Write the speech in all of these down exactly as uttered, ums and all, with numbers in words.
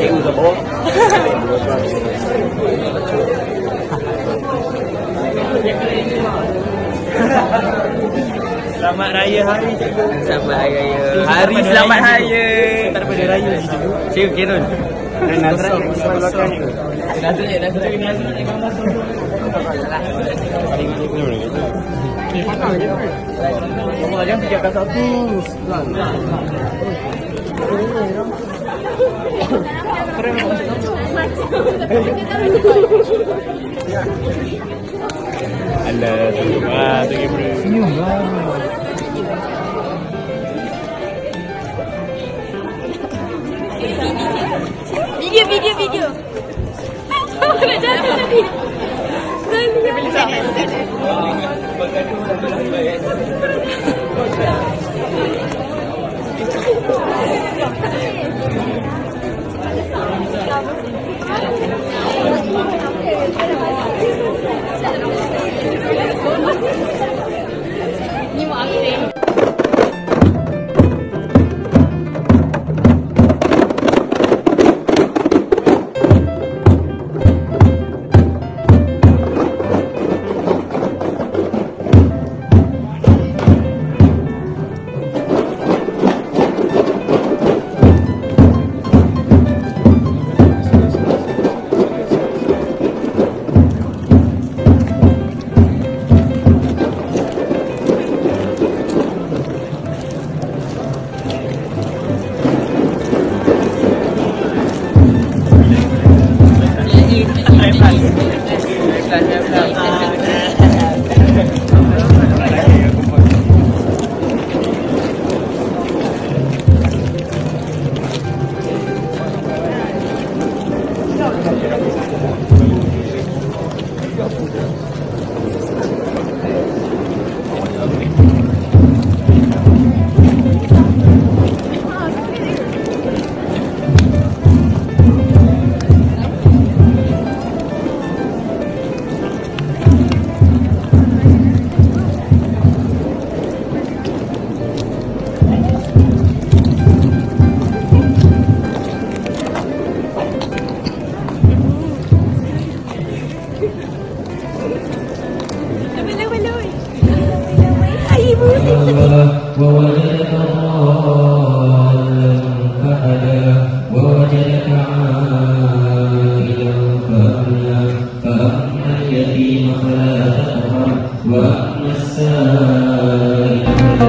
cikgu kat bawah. Selamat Raya Hari Cikgu. Selamat Hari Raya. Hari Selamat Raya. Daripada Raya Cikgu. Cikgu Kirun. Dan Nazrat yang bersama belakang ni. Nazrat ya, Nazrat. Nazrat yang gambar tu. Eh, patah lagi tu. Kamu jangan tiga kat satu. Alah, senyum lah tu kamera. Senyum lah. Video, video, video. Kamu kena jatuh tadi. Ni mau aktif. ووجدك ضالا فهدى ووجدك عائلا فأغنى فأما اليتيم فلا تقهر وأما السائل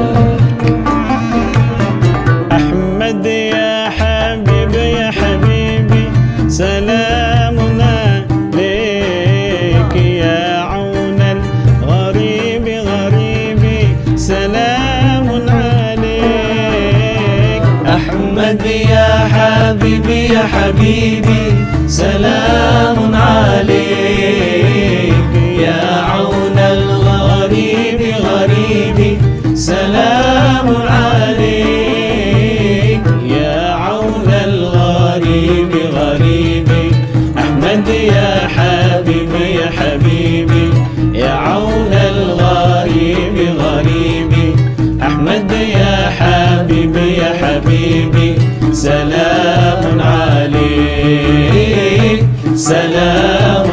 أحمد يا حبيبي يا حبيبي سلامنا عليك يا عون الغريب غريبي سلام عليك. أحمد يا حبيبي يا حبيبي سلام عليك يا عون الغريب غريبي سلام عليك يا عون الغريب غريبي. أحمد يا حبيبي يا حبيبي يا عون الغريب غريبي. أحمد يا حبيبي يا حبيبي سلام عليك سلام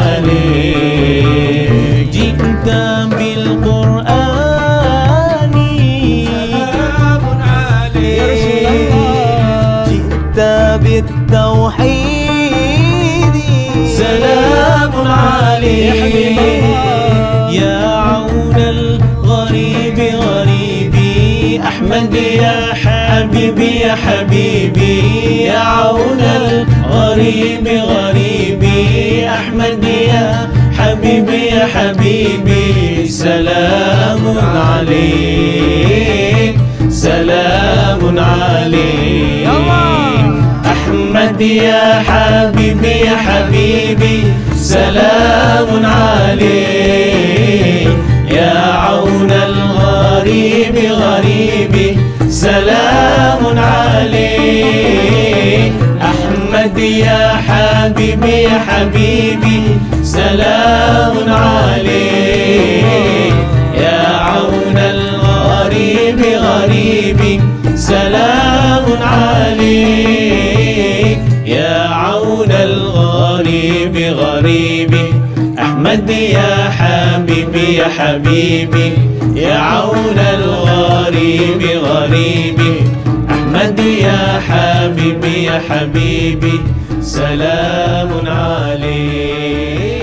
عليك. جئت بالقرآن سلام عليك. جئت بالتوحيد سلام عليك يا عون الغريب غريبي. أحمد يا حبيبي يا حبيبي يا عون الغريب غريبي. أحمد يا حبيبي يا حبيبي سلام عليك سلام عليك. أحمد يا حبيبي يا حبيبي سلام عليك يا عون الغريب غريبي سلام عليك. أحمد يا حبيبي يا حبيبي سلام عليك يا عون الغريب غريبي سلام عليك يا أحمد يا حبيبي يا حبيبي يا عون الغريب غريبي أحمد يا حبيبي يا حبيبي سلام عليك.